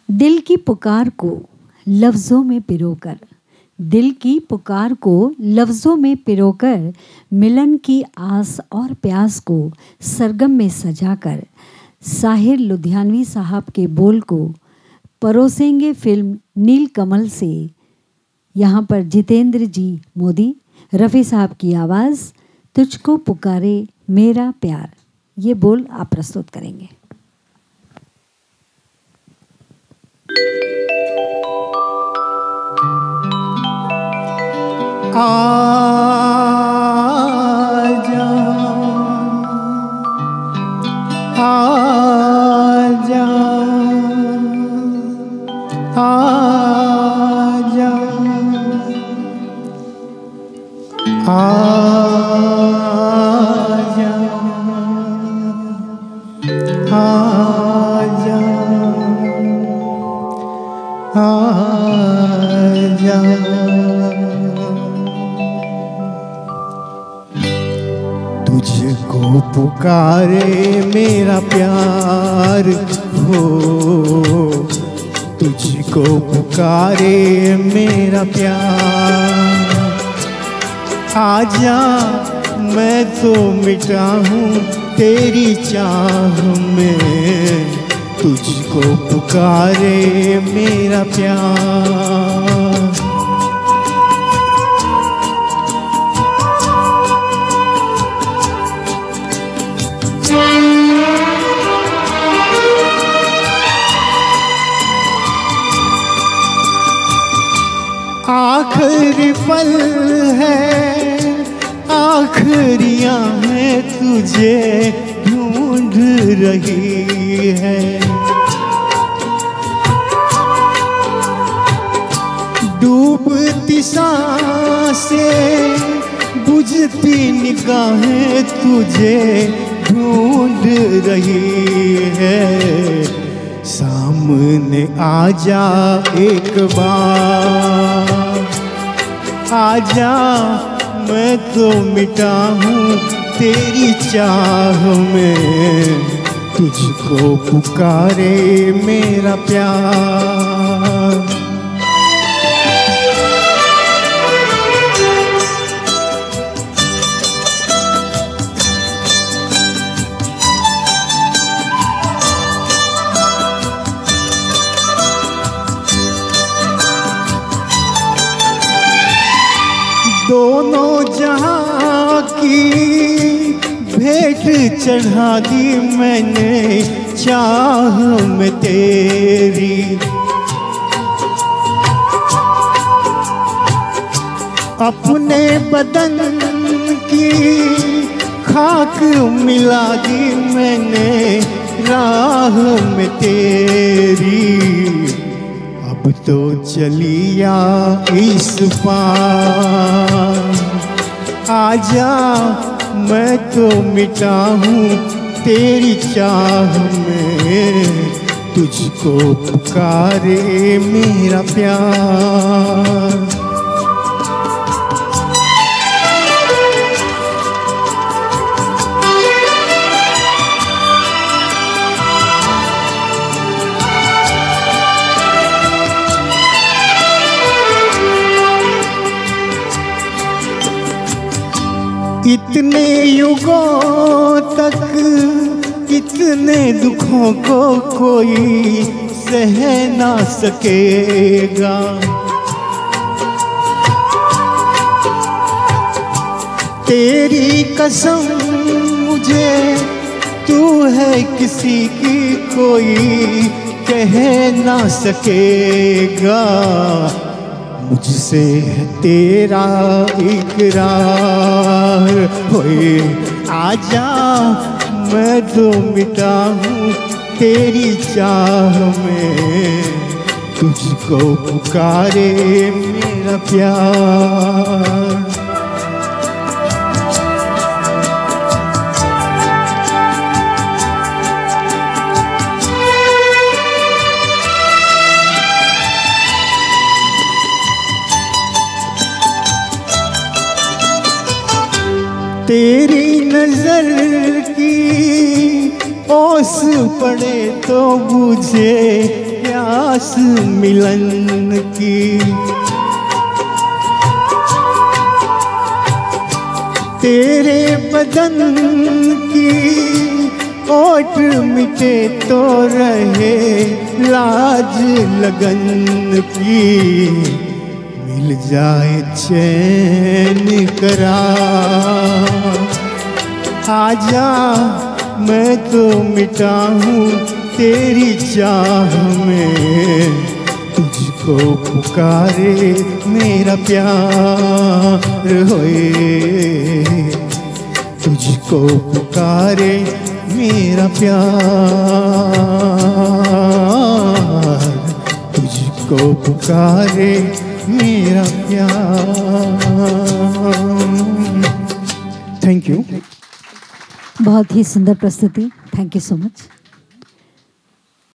दिल की पुकार को लफ्ज़ों में पिरोकर, दिल की पुकार को लफ्ज़ों में पिरोकर, मिलन की आस और प्यास को सरगम में सजाकर, साहिर लुधियानवी साहब के बोल को परोसेंगे फिल्म नील कमल से। यहाँ पर जितेंद्र जी मोदी, रफ़ी साहब की आवाज़, तुझको पुकारे मेरा प्यार, ये बोल आप प्रस्तुत करेंगे। आजा आजा आजा आजा आजा आजा। तुझको पुकारे मेरा प्यार हो, तुझको पुकारे मेरा प्यार। आजा मैं तो मिटा हूँ तेरी चाह में, तुझको पुकारे मेरा प्यार। आखिरी पल है, आखिरियां हैं तुझे ढूंढ रही है। डूबती सांसें, बुझती निगाहें तुझे ढूंढ रही है। सामने आजा एक बार, आजा मैं तो मिटा हूँ तेरी चाह में, तुझको पुकारे मेरा प्यार। दोनों जहां की भेंट चढ़ा दी मैंने चाह में तेरी। अपने बदन की खाक मिला दी मैंने राह में तेरी। अब तो चलिया इस पार, आजा मैं तो मिटा हूँ तेरी चाह में, तुझको पुकारे मेरा प्यार। इतने युगों तक इतने दुखों को कोई सह ना सकेगा। तेरी कसम मुझे तू है किसी की कोई कह ना सकेगा। मुझसे है तेरा इकरार, होए आजा मैं तो मिटा हूँ तेरी चाह में, तुझको पुकारे मेरा प्यार। तेरी नजर की ओस पड़े तो बुझे आस मिलन की। तेरे बदन की ओट मिटे तो रहे लाज लगन की। मिल जाए चैन करार, आजा मैं तो मिटा हूँ तेरी चाह में। तुझको पुकारे मेरा प्यार होए, तुझको पुकारे मेरा प्यार, तुझको पुकारे मेरा प्यार। Thank you. बहुत ही सुंदर प्रस्तुति, थैंक यू सो मच।